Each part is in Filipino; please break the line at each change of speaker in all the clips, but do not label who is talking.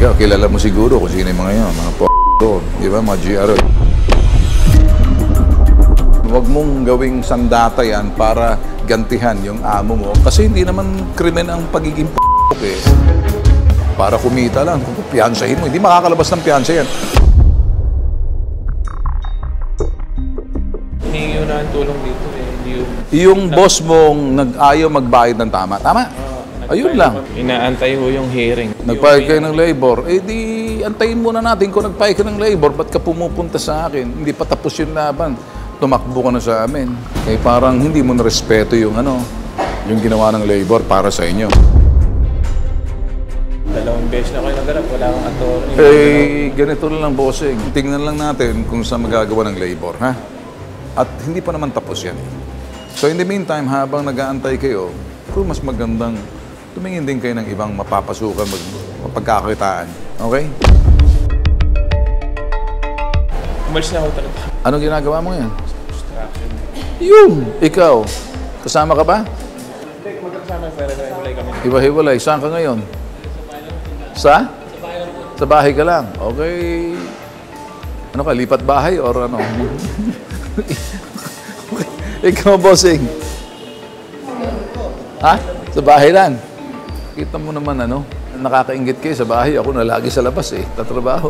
Ikaw, kilala mo siguro kung sino yung mga yun, mga doon, di ba, mga GRO. Huwag mong gawing sandata yan para gantihan yung amo mo. Kasi hindi naman krimen ang pagiging eh. Para kumita lang, kung piyansahin mo, hindi makakalabas ng piyansa yan.
Hihingi yun na ang tulong dito eh.
Yung boss mong nag-ayaw magbayad ng tama, tama? Ayun lang.
Inaantay ho yung hearing.
Nagpahig kayo ng labor, eh di antayin muna natin kung nagpahig ka ng labor, ba't ka pumupunta sa akin? Hindi pa tapos yung laban. Tumakbo ka na sa amin. Eh parang hindi mo narespeto yung yung ginawa ng labor para sa inyo.
2 beses na kayo nagarap, wala akong attorney.
Eh, ganito lang bossing. Tingnan lang natin kung saan magagawa ng labor, ha? At hindi pa naman tapos yan. So in the meantime, habang nag-aantay kayo, kung mas magandang tumingin din kayo ng ibang mapapasukan, mapagkakitaan. Okay?
Umalis na ako talaga.
Anong ginagawa mo yan?
Distraction.
Yung! Ikaw! Kasama ka ba?
Hindi, magkakasama pero hiwalay kami.
Iba-hiwalay. Saan ka ngayon? Sa? Sa bahay ka lang. Okay. Ano ka, lipat bahay or ano? Ikaw, bossing. Ha? Sa bahay lang. Kita mo naman nakakaingit kayo sa bahay. Ako na lagi sa labas tatrabaho.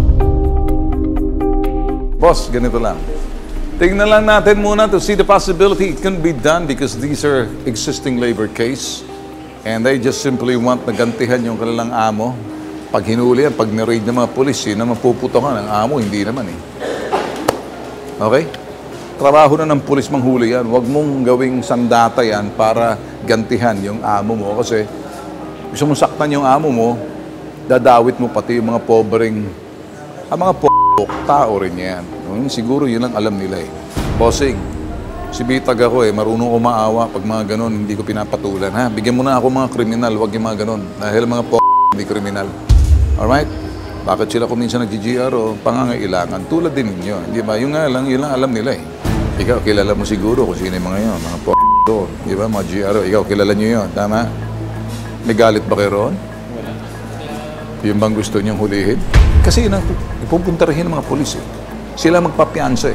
Boss, ganito lang. Tingnan lang natin muna to see the possibility it can be done because these are existing labor case. And they just simply want na gantihan yung kanilang amo. Pag hinuli yan, pag ni-raid ng mga polis, yun naman puputongan ng amo, hindi naman Okay? Trabaho na ng pulis manghuli yan. Huwag mong gawing sandata yan para gantihan yung amo mo. Kasi gusto mong saktan yung amo mo, dadawit mo pati yung mga pobreng, ang mga tao rin yan. Siguro yun lang alam nila Bossing, si Bitag ako marunong ko maawa pag mga ganon, hindi ko pinapatulan ha. Bigyan mo na ako mga kriminal, wag yung mga ganon. Dahil mga hindi kriminal. Alright? Bakit sila kung minsan nag-GRO, pangangailangan, tulad din ninyo. Di ba? Yun lang alam nila Ikaw, kilala mo siguro kung sino yung mga yun, mga doon. Di ba? Mga GRO. Ikaw, kilala nyo yun. Tama? May galit ba kayo roon?
Wala.
Yung bang gusto niyang hulihin? Kasi yun ang ipupunta rin ng mga pulis Sila magpapiansa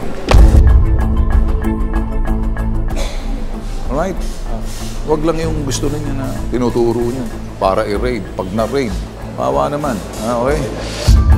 Alright? Huwag lang yung gusto ninyo na tinuturo niyo para i-raid. Pag na-raid, mawa naman. Okay?